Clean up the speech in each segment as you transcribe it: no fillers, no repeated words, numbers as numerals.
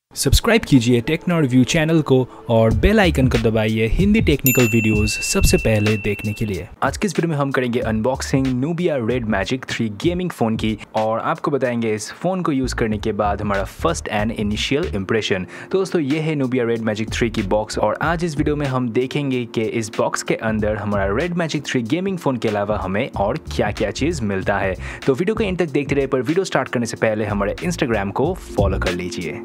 Subscribe कीजिए techno review channel को और बेल आइकन को दबाइए हिंदी टेक्निकल वीडियोस सबसे पहले देखने के लिए। आज के इस वीडियो में हम करेंगे unboxing Nubia Red Magic 3 gaming phone की और आपको बताएंगे इस फ़ोन को यूज़ करने के बाद हमारा फर्स्ट एंड इनिशियल इंप्रेशन। दोस्तों ये है नूबिया रेड मैजिक 3 की बॉक्स और आज इस वीडियो में हम देखेंगे कि इस बॉक्स के अंदर हमारा रेड मैजिक 3 गेमिंग फ़ोन के अलावा हमें और क्या क्या चीज़ मिलता है। तो वीडियो को एंड तक देखते रहे, पर वीडियो स्टार्ट करने से पहले हमारे इंस्टाग्राम को फॉलो कर लीजिए।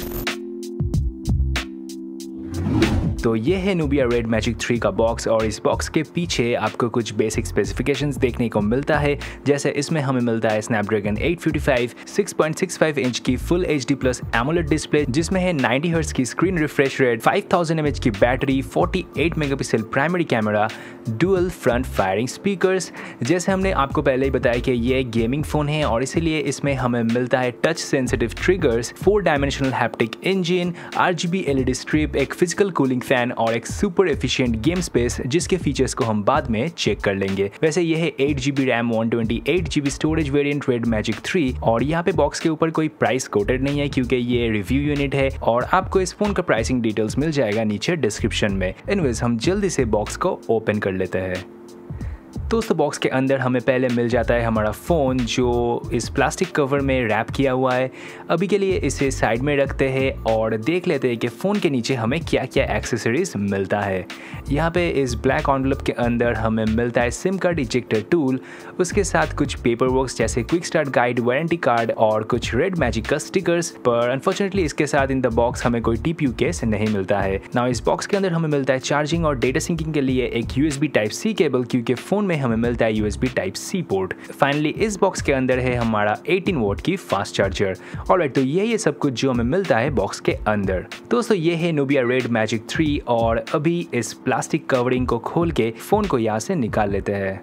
तो ये है नूबिया रेड मैजिक 3 का बॉक्स और इस बॉक्स के पीछे आपको कुछ बेसिक स्पेसिफिकेशंस देखने को मिलता है। जैसे इसमें हमें मिलता है स्नैपड्रैगन 855 6.65 इंच की full HD plus AMOLED display जिसमें है 90 हर्ट्ज की स्क्रीन रिफ्रेश रेट, 5000 mAh की battery, 48 megapixel primary camera, dual front firing speakers. जैसे हमने आपको पहले ही बताया कि ये गेमिंग फ़ोन है और इसीलिए इसमें हमें मिलता है touch sensitive triggers, 4 dimensional haptic engine, RGB LED strip, एक फिजिकल कूलिंग फैन और एक सुपर एफिशिएंट गेम स्पेस जिसके फीचर्स को हम बाद में चेक कर लेंगे। वैसे ये है 8GB RAM 128GB storage variant Red Magic 3 और यहाँ पे बॉक्स के ऊपर कोई प्राइस कोटेड नहीं है क्योंकि ये रिव्यू यूनिट है और आपको इस फोन का प्राइसिंग डिटेल्स मिल जाएगा नीचे डिस्क्रिप्शन में। एनीवेज हम जल्दी से बॉक्स को ओपन कर लेते हैं। दोस्तों बॉक्स के अंदर हमें पहले मिल जाता है हमारा फ़ोन जो इस प्लास्टिक कवर में रैप किया हुआ है। अभी के लिए इसे साइड में रखते हैं और देख लेते हैं कि फ़ोन के नीचे हमें क्या क्या एक्सेसरीज मिलता है। यहाँ पे इस ब्लैक एनवेलप के अंदर हमें मिलता है सिम कार्ड इजेक्टर टूल, उसके साथ कुछ पेपर वर्क्स जैसे quick start guide, warranty card और कुछ रेड मैजिक का स्टिकर्स। पर अनफॉर्चुनेटली इसके साथ इन द बॉक्स हमें कोई TPU केस नहीं मिलता है। नाउ इस बॉक्स के अंदर हमें मिलता है चार्जिंग और डेटा सिंकिंग के लिए एक USB Type-C केबल क्योंकि फ़ोन में हमें मिलता है USB Type-C पोर्ट। फाइनली इस बॉक्स के अंदर है हमारा 18 वोल्ट की फास्ट चार्जर। ऑलराइट, तो ये सब कुछ जो हमें मिलता है बॉक्स के अंदर। दोस्तों ये है नूबिया रेड मैजिक 3 और अभी इस प्लास्टिक कवरिंग को खोल के फ़ोन को यहाँ से निकाल लेते हैं।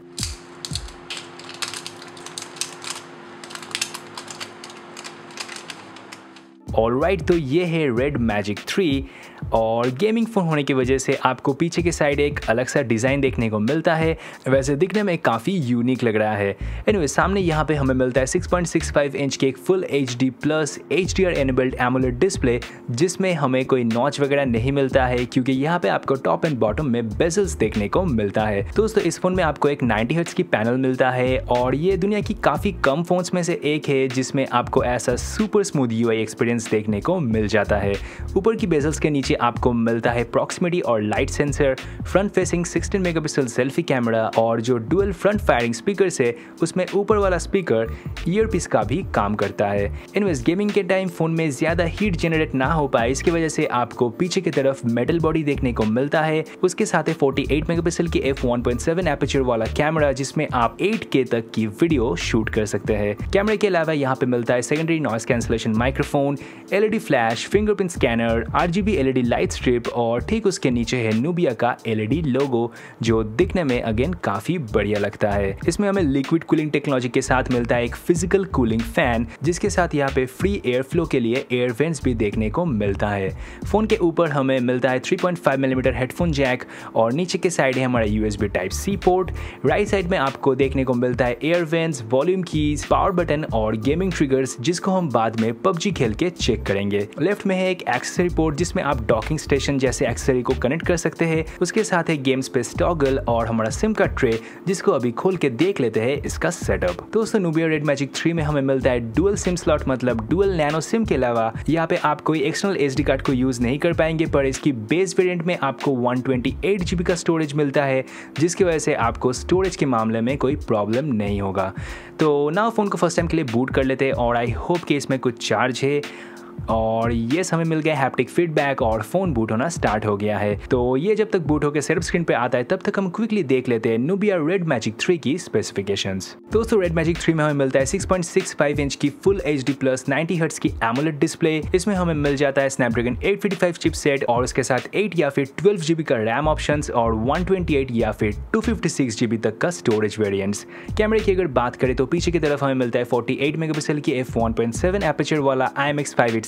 ऑलराइट, तो ये है रेड मैजिक 3 और गेमिंग फ़ोन होने की वजह से आपको पीछे की साइड एक अलग सा डिज़ाइन देखने को मिलता है। वैसे दिखने में काफ़ी यूनिक लग रहा है। एनीवे सामने यहाँ पे हमें मिलता है 6.65 इंच की एक full HD plus HDR enabled AMOLED display जिसमें हमें कोई नॉच वगैरह नहीं मिलता है क्योंकि यहाँ पे आपको टॉप एंड बॉटम में बेजल्स देखने को मिलता है। दोस्तों इस फ़ोन में आपको एक 90 हर्ट्ज की पैनल मिलता है और ये दुनिया की काफ़ी कम फ़ोन्स में से एक है जिसमें आपको ऐसा सुपर स्मूथ UI एक्सपीरियंस देखने को मिल जाता है। ऊपर की बेजल्स के नीचे आपको मिलता है प्रॉक्सिमिटी और light sensor, front facing 16 megapixel selfie camera और जो डुअल फ्रंट फायरिंग स्पीकर से उसमें ऊपर वाला स्पीकर ईयरपीस का भी काम करता है। इनवेज गेमिंग के टाइम फोन में ज्यादा हीट जनरेट ना हो पाए इसकी वजह से आपको पीछे की तरफ मेटल बॉडी देखने को मिलता है। उसके साथ है 48 मेगापिक्सल की f1.7 एपर्चर वाला कैमरा जिसमें आप 8K तक की वीडियो शूट कर सकते हैं। कैमरे के अलावा यहाँ पे मिलता है secondary noise cancellation microphone, LED flash, fingerprint scanner, RGB LED light strip और ठीक उसके नीचे है नूबिया का LED लोगो जो दिखने में अगेन काफी बढ़िया लगता है। इसमें हमें लिक्विड कूलिंग टेक्नोलॉजी के साथ मिलता है एक फिजिकल कूलिंग फैन जिसके साथ यहाँ पे फ्री एयर फ्लो के लिए एयर वेंट्स भी देखने को मिलता है। फोन के ऊपर हमें मिलता है 3.5 मिलीमीटर हेडफोन जैक और नीचे के साइड है हमारा USB Type-C port. Right side में आपको देखने को मिलता है air vents, volume keys, power button और गेमिंग ट्रिगर्स जिसको हम बाद में PUBG खेल के चेक करेंगे। लेफ्ट में है एक एक्सेसरी पोर्ट जिसमें आप डॉकिंग स्टेशन जैसे एक्सेसरी को कनेक्ट कर सकते हैं। उसके साथ है गेम स्पेस टॉगल और हमारा सिम कार्ड ट्रे जिसको अभी खोल के देख लेते हैं इसका सेटअप। दोस्तों नूबिया रेड मैजिक 3 में हमें मिलता है डुअल सिम स्लॉट मतलब डुअल नैनो सिम के अलावा यहाँ पे आप कोई एक्सटर्नल SD कार्ड को यूज नहीं कर पाएंगे, पर इसकी बेस वेरिएंट में आपको 128GB का स्टोरेज मिलता है जिसकी वजह से आपको स्टोरेज के मामले में कोई प्रॉब्लम नहीं होगा। तो नाउ फोन को फर्स्ट टाइम के लिए बूट कर लेते हैं और आई होप कि इसमें कुछ चार्ज है और ये हमें मिल गया हैप्टिक फीडबैक और फोन बूट होना स्टार्ट हो गया है। तो ये जब तक बूट होकर सेल्फ स्क्रीन पे आता है तब तक हम क्विकली देख लेते हैं नूबिया रेड मैजिक 3 की स्पेसिफिकेशंस। दोस्तों रेड मैजिक 3 में हमें मिलता है 6.65 इंच की फुल HD प्लस 90 हर्ट्ज की एमोलेड डिस्प्ले। इसमें हमें मिल जाता है स्नैपड्रैगन 855 चिपसेट और उसके साथ 8 या फिर 12GB का रैम ऑप्शंस और 128 या फिर 256GB तक का स्टोरेज वेरिएंट्स। कैमरे की अगर बात करें तो पीछे की तरफ हमें मिलता है 48 मेगापिक्सल की f1.7 एपर्चर वाला IMX586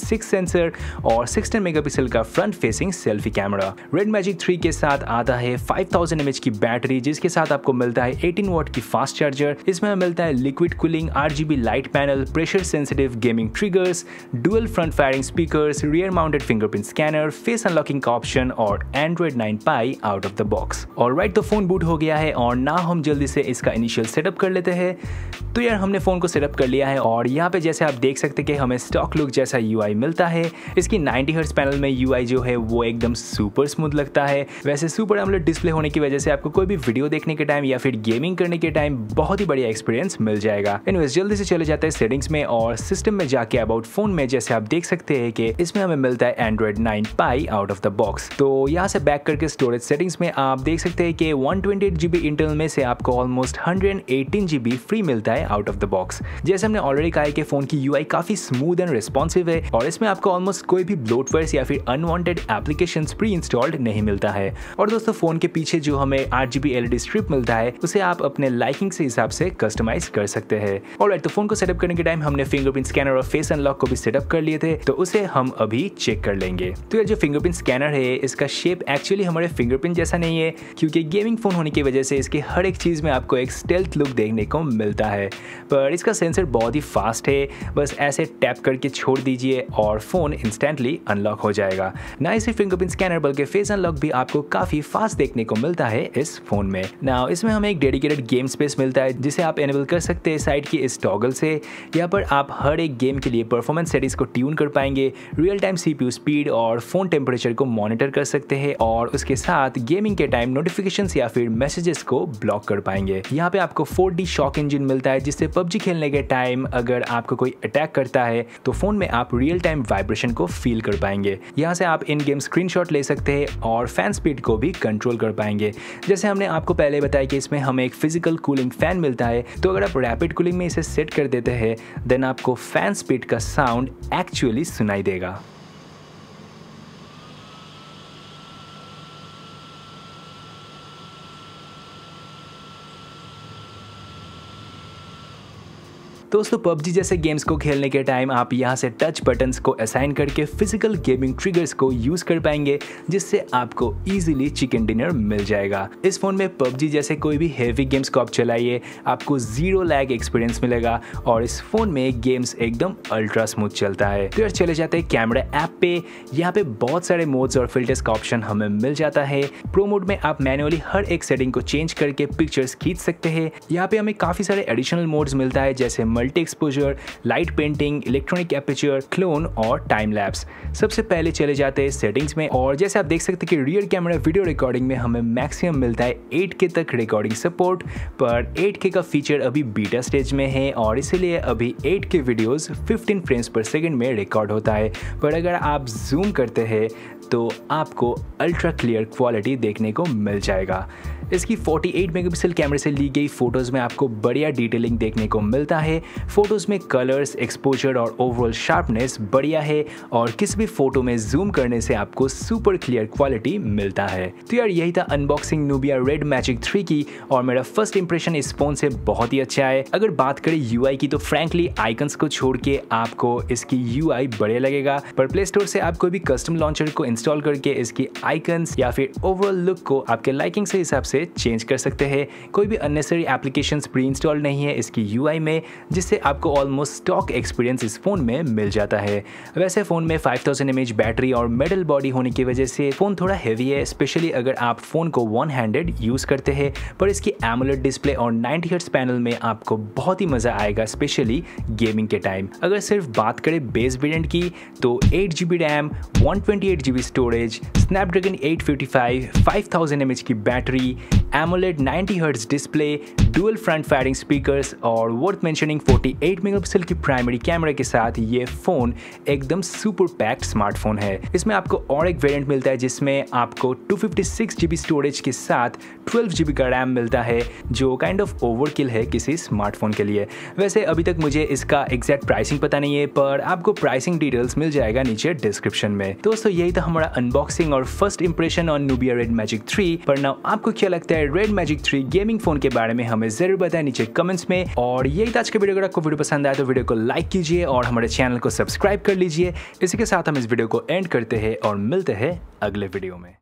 6 सेंसर और 16 मेगापिक्सल का front facing selfie camera. Red Magic 3 के साथ आता है 5000 mAh की बैटरी, जिसके साथ आपको मिलता है 18 वॉट की फास्ट चार्जर। इसमें हमें मिलता है liquid cooling, RGB light panel, pressure sensitive gaming triggers, dual front firing speakers, rear mounted fingerprint scanner, face unlocking का ऑप्शन और Android 9 Pie out of the box. Alright, तो फोन बूट हो गया है और ना हम जल्दी से इसका इनिशियल सेटअप कर लेते हैं। तो यार हमने फोन को सेटअप कर लिया है और यहाँ पे जैसे आप देख सकते हैं कि हमें स्टॉक लुक जैसा UI मिलता है। इसकी 90 हर्ट्ज पैनल में UI जो है वो एकदम सुपर स्मूथ लगता है। वैसे सुपर एमोलेड डिस्प्ले होने की वजह से आपको कोई भी वीडियो देखने के टाइम या फिर गेमिंग करने के टाइम बहुत ही बढ़िया एक्सपीरियंस मिल जाएगा। एनीवेज, जल्दी से चले जाते हैं सेटिंग्स में और सिस्टम में जाके अबाउट फोन में जैसे आप देख सकते हैं कि इसमें हमें मिलता है Android 9 Pie out of the box. तो यहाँ से बैक करके स्टोरेज सेटिंग्स में आप देख सकते हैं कि 128 GB इंटरनल में से आपको ऑलमोस्ट 118 GB फ्री मिलता है आउट ऑफ द बॉक्स। जैसे हमने ऑलरेडी कहा है कि फोन की UI काफी स्मूथ एंड रिस्पॉन्सिव है और इसमें आपको ऑलमोस्ट कोई भी ब्लोटवेयर या फिर अनवांटेड एप्लीकेशंस प्री इंस्टॉल्ड नहीं मिलता है। और दोस्तों फोन के पीछे जो हमें RGB LED स्ट्रिप मिलता है उसे आप अपने लाइकिंग से हिसाब से कस्टमाइज कर सकते हैं। ऑलराइट, तो फोन को सेटअप करने के टाइम हमने फिंगरप्रिंट स्कैनर और फेस अनलॉक को भी सेटअप कर लिए थे, तो उसे हम अभी चेक कर लेंगे। तो ये जो फिंगरप्रिंट स्कैनर है इसका शेप एक्चुअली हमारे फिंगरप्रिंट जैसा नहीं है, क्योंकि गेमिंग फोन होने की वजह से इसके हर एक चीज में आपको एक स्टेल्थ लुक देखने को मिलता है। पर इसका सेंसर बहुत ही फास्ट है, बस ऐसे टैप करके छोड़ दीजिए और फोन इंस्टेंटली अनलॉक हो जाएगा। ना सिर्फ फिंगरप्रिंट स्कैनर बल्कि फेस अनलॉक भी आपको काफी फास्ट देखने को मिलता है इस फोन में। नाउ इसमें हमें एक डेडिकेटेड गेम स्पेस मिलता है जिसे आप एनेबल कर सकते हैं साइड की इस टॉगल से। यहाँ पर आप हर एक गेम के लिए परफॉर्मेंस सेटिंग्स को ट्यून कर पाएंगे, रियल टाइम CPU स्पीड और फोन टेम्परेचर को मॉनिटर कर सकते हैं और उसके साथ गेमिंग के टाइम नोटिफिकेशंस या फिर मैसेजेस को ब्लॉक कर पाएंगे। यहाँ पे आपको 4D शॉक इंजन मिलता है जिससे PUBG खेलने के टाइम अगर आपको कोई अटैक करता है तो फोन में आप रियल टाइम वाइब्रेशन को फील कर पाएंगे। यहाँ से आप इन गेम स्क्रीनशॉट ले सकते हैं और फैन स्पीड को भी कंट्रोल कर पाएंगे। जैसे हमने आपको पहले बताया कि इसमें हमें एक फिजिकल कूलिंग फैन मिलता है, तो अगर आप रैपिड कूलिंग में इसे सेट कर देते हैं देन आपको फैन स्पीड का साउंड एक्चुअली सुनाई देगा। दोस्तों PUBG जैसे गेम्स को खेलने के टाइम आप यहाँ से टच बटन्स को असाइन करके फिजिकल गेमिंग ट्रिगर्स को यूज कर पाएंगे, जिससे आपको इजीली चिकन डिनर मिल जाएगा। इस फोन में PUBG जैसे कोई भी हेवी गेम्स को आप चलाइए आपको 0 लैग एक्सपीरियंस मिलेगा और इस फोन में गेम्स एकदम अल्ट्रा स्मूथ चलता है। तो यार चले जाते हैं कैमरा ऐप पे। यहाँ पे बहुत सारे मोड्स और फिल्टर्स का ऑप्शन हमें मिल जाता है। प्रो मोड में आप मैनुअली हर एक सेटिंग को चेंज करके पिक्चर्स खींच सकते हैं। यहाँ पे हमें काफी सारे एडिशनल मोड्स मिलता है जैसे multi exposure, light painting, electronic aperture, clone और टाइम लैप्स। सबसे पहले चले जाते हैं सेटिंग्स में और जैसे आप देख सकते हैं कि रियर कैमरा वीडियो रिकॉर्डिंग में हमें मैक्सिमम मिलता है 8K तक रिकॉर्डिंग सपोर्ट, पर 8K का फीचर अभी बीटा स्टेज में है और इसीलिए अभी 8K videos 15 frames per second में रिकॉर्ड होता है। पर अगर आप जूम करते हैं तो आपको अल्ट्रा क्लियर क्वालिटी देखने को मिल जाएगा। इसकी 48 मेगापिक्सल कैमरे से ली गई फोटोज में आपको बढ़िया डिटेलिंग देखने को मिलता है। फोटोज में कलर्स, एक्सपोजर और ओवरऑल शार्पनेस बढ़िया है और किसी भी फोटो में जूम करने से आपको सुपर क्लियर क्वालिटी मिलता है। तो यार यही था अनबॉक्सिंग नूबिया रेड मैजिक 3 की और मेरा फर्स्ट इंप्रेशन इस फोन से बहुत ही अच्छा है। अगर बात करें UI की तो फ्रैंकली आइकन्स को छोड़ के आपको इसकी UI बढ़िया लगेगा, पर प्ले स्टोर से आप कोई भी कस्टम लॉन्चर को इंस्टॉल करके इसकी आइकन्स या फिर ओवरऑल लुक को आपके लाइकिंग से हिसाब से चेंज कर सकते हैं। कोई भी अननेसेसरी एप्लीकेशंस प्री इंस्टॉल नहीं है इसकी UI में, जिससे आपको ऑलमोस्ट स्टॉक एक्सपीरियंस इस फोन में मिल जाता है। वैसे फोन में 5000 mAh बैटरी और मेटल बॉडी होने की वजह से फोन थोड़ा हेवी है, स्पेशली अगर आप फोन को वन हैंडेड यूज करते हैं, पर इसकी एमोलेड डिस्प्ले और 90 हर्ट्ज पैनल में आपको बहुत ही मजा आएगा, स्पेशली गेमिंग के टाइम। अगर सिर्फ बात करें बेस वेरिएंट की तो 8GB RAM, 128GB storage, Snapdragon 855, 5000 mAh की battery, AMOLED 90 hertz display, dual front firing speakers और वर्थ मेंशनिंग 48 मेगापिक्सल की प्राइमरी कैमरा के साथ ये फोन एकदम सुपर पैक्ड स्मार्टफोन है। इसमें आपको और एक वेरिएंट मिलता है जिसमें आपको 256GB स्टोरेज के साथ 12GB का रैम मिलता है, जो काइंड ऑफ ओवरकिल है किसी स्मार्टफोन के लिए। वैसे अभी तक मुझे इसका एग्जैक्ट प्राइसिंग पता नहीं है, पर आपको प्राइसिंग डिटेल्स मिल जाएगा नीचे डिस्क्रिप्शन में। दोस्तों यही था हमारा अनबॉक्सिंग और first impression on Nubia Red Magic 3। पर नाउ आपको क्या लगता है रेड मैजिक 3 गेमिंग फोन के बारे में हमें हमें जरूर बताएं नीचे कमेंट्स में। और यही था आज के वीडियो। अगर आपको वीडियो पसंद आया तो वीडियो को लाइक कीजिए और हमारे चैनल को सब्सक्राइब कर लीजिए। इसी के साथ हम इस वीडियो को एंड करते हैं और मिलते हैं अगले वीडियो में।